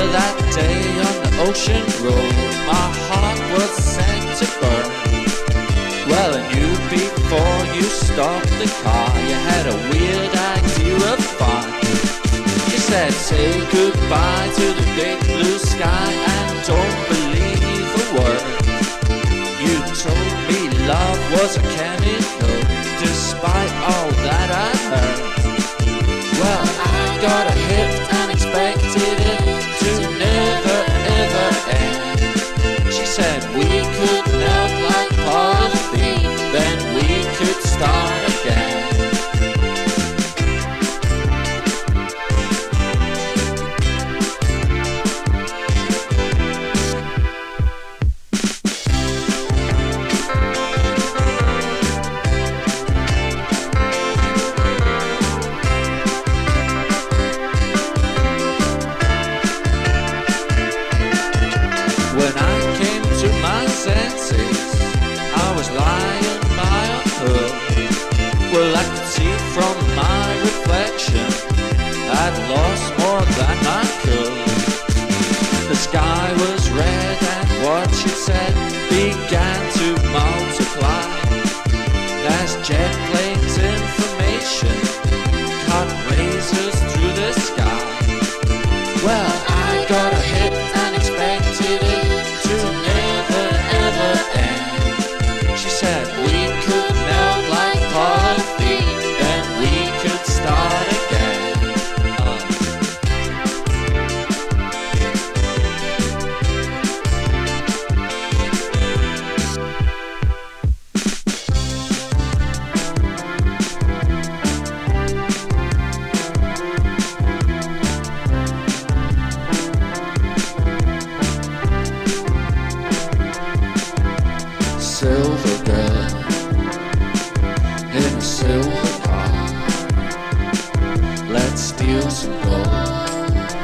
that day on the ocean road, my heart was set to burn. Well, I knew before you stopped the car, you had a weird idea of fun. You said, say goodbye to the big blue sky and don't believe a word. You told me love was a chemical, despite all that I heard. Well, I got a hit and expected it to never ever end. She said we could melt like polythene, then we could start again. When I came to my senses, I was lying by a pool. Well, I could see from my reflection I'd lost more than I could. The sky was red and what she said began to multiply. As jet planes information cut razors through the sky. Well, I got a hit and expected it to never ever end. She said we could melt like polythene, then we could start again. Silver girl in a silver car. Let's steal some gold.